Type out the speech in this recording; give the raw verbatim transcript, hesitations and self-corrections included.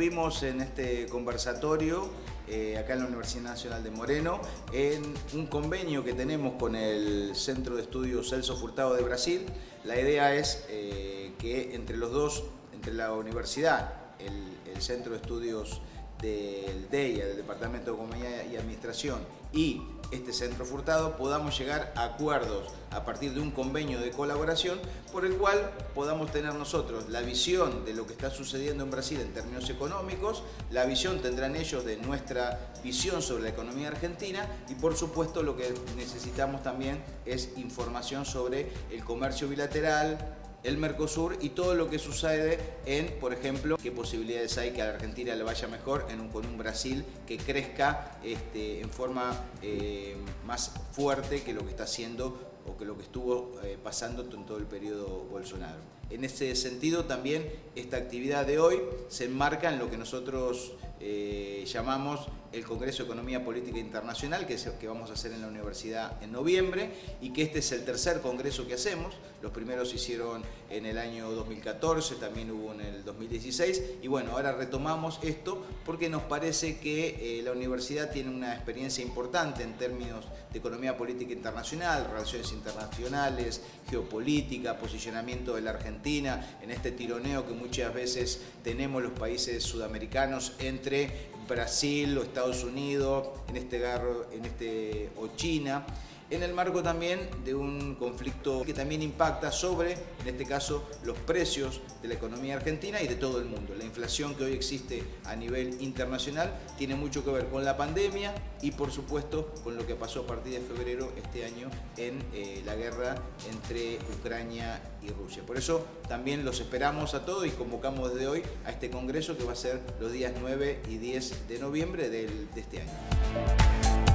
vimos en este conversatorio eh, acá en la Universidad Nacional de Moreno en un convenio que tenemos con el Centro de Estudios Celso Furtado de Brasil. La idea es eh, que entre los dos, entre la universidad, el, el Centro de Estudios del D E I A, del Departamento de Economía y Administración, y este Centro Furtado, podamos llegar a acuerdos a partir de un convenio de colaboración por el cual podamos tener nosotros la visión de lo que está sucediendo en Brasil en términos económicos, la visión tendrán ellos de nuestra visión sobre la economía argentina y por supuesto lo que necesitamos también es información sobre el comercio bilateral, el Mercosur y todo lo que sucede en, por ejemplo, qué posibilidades hay que a la Argentina le vaya mejor en un, con un Brasil que crezca este, en forma eh, más fuerte que lo que está haciendo o que lo que estuvo eh, pasando en todo el periodo Bolsonaro. En ese sentido también esta actividad de hoy se enmarca en lo que nosotros eh, llamamos el Congreso de Economía Política Internacional, que es el que vamos a hacer en la universidad en noviembre, y que este es el tercer congreso que hacemos. Los primeros se hicieron en el año dos mil catorce, también hubo en el dos mil dieciséis, y bueno, ahora retomamos esto porque nos parece que eh, la universidad tiene una experiencia importante en términos de economía política internacional, relaciones internacionales, geopolítica, posicionamiento de la Argentina, en este tironeo que muchas veces tenemos los países sudamericanos entre Brasil o Estados Unidos, en este garro, en este, o China, en el marco también de un conflicto que también impacta sobre, en este caso, los precios de la economía argentina y de todo el mundo. La inflación que hoy existe a nivel internacional tiene mucho que ver con la pandemia y, por supuesto, con lo que pasó a partir de febrero este año en eh, la guerra entre Ucrania y Rusia. Por eso también los esperamos a todos y convocamos desde hoy a este congreso que va a ser los días nueve y diez de noviembre del, de este año.